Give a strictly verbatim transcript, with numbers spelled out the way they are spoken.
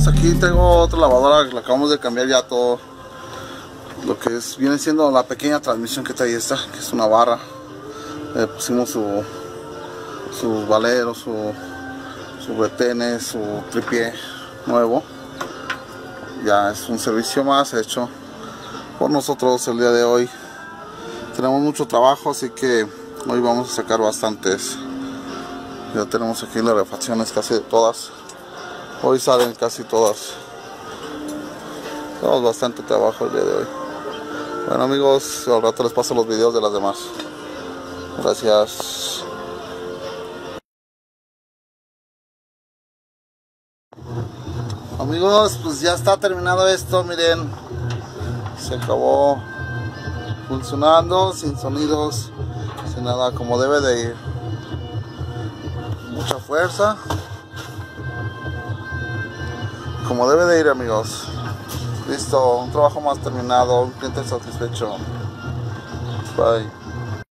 amigos, aquí tengo otra lavadora que la acabamos de cambiar ya todo lo que es, viene siendo la pequeña transmisión que trae esta, que es una barra. Le pusimos su, su valero, su, su retenes, su tripié nuevo. Ya es un servicio más hecho por nosotros el día de hoy. Tenemos mucho trabajo, así que hoy vamos a sacar bastantes. Ya tenemos aquí las refacciones casi de todas. Hoy salen casi todas. Tenemos bastante trabajo el día de hoy. Bueno amigos, al rato les paso los videos de las demás. Gracias. Amigos, pues ya está terminado esto, miren. Se acabó funcionando, sin sonidos, sin nada, como debe de ir. Mucha fuerza. Como debe de ir, amigos. Listo, un trabajo más terminado, un cliente satisfecho. Bye.